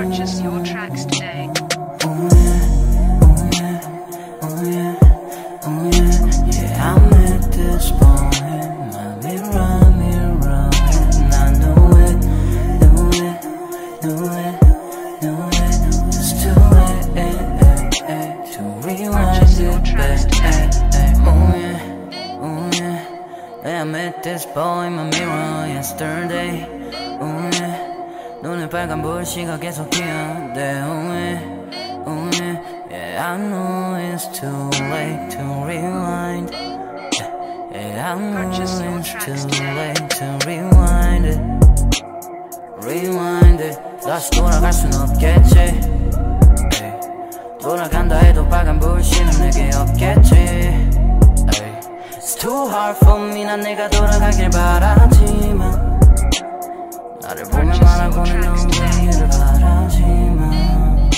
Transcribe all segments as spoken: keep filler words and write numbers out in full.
Purchase your tracks today. Oh yeah, oh yeah, oh yeah, oh yeah. Yeah, I'm at this point. My mirror, mirror, and I know it, know it, know it, know it. Just do it, eh, eh, eh, to rewind it back. Eh, eh. Oh yeah, oh yeah. Yeah, I met this boy in my mirror yesterday. Oh yeah. 눈에 빨간 불씨가 계속 피어대. Oh yeah, oh yeah. Yeah, I know it's too late to rewind. Yeah, yeah, I know it's too late to rewind it. Rewind it. 다시 돌아갈 순 없겠지. Ay, 돌아간다 해도 빨간 불씨는 내게 없겠지. Ay, it's too hard for me. 난 내가 돌아가길 바라지만 나를 보면 말하고는 너무를 바라지만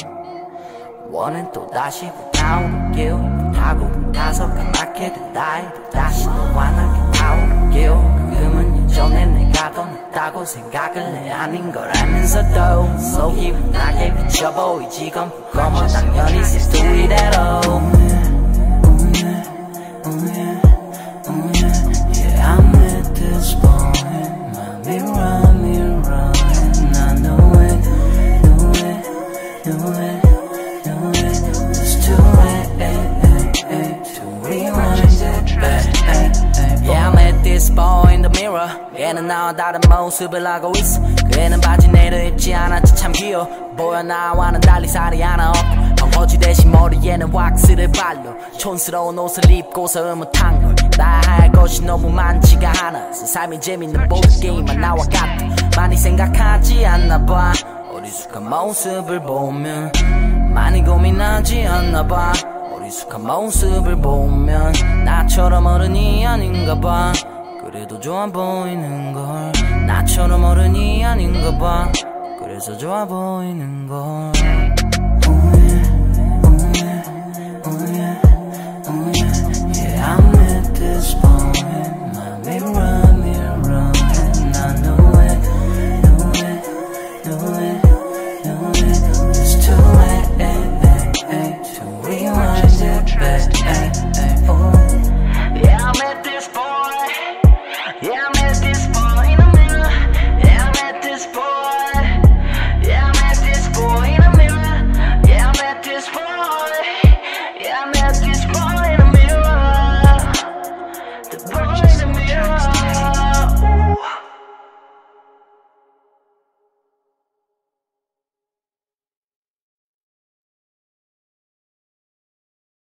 원은 또다시 타오르길 하고 나서 까맣게 된다 해도 다시 너와 나게 타오르길 금은 예전에 내가 더 낫다고 생각을 해 아닌 걸 알면서도 속이 흔하게 비쳐 보이지 검고 당연히 시스토리대로 Oh yeah, oh yeah, oh yeah, yeah, I'm at this point. My mirror, mirror, and I know it, know it, know it, know it. Just do it, eh, eh, eh, to rewind it back. Eh, eh. Yeah, I'm at this point in the mirror. 얘는 나와 다른 모습을 하고 있어. 그애는 바지 내려입지 않았지 참 귀여워 보여. 나와는 달리 살이 하나 없고 벙어지 대신 머리에는 왁스를 발로 촌스러운 옷을 입고서 흐뭇한 걸 다 할 것이 너무 많지가 않아. 삶이 재밌는 보드게임만 나와 같아. 많이 생각하지 않나봐. 어리숙한 모습을 보면 많이 고민하지 않나봐. 어리숙한 모습을 보면 나처럼 어른이 아닌가봐. 그래도 좋아 보이는걸. 나처럼 어른이 아닌가봐. 그래서 좋아 보이는걸.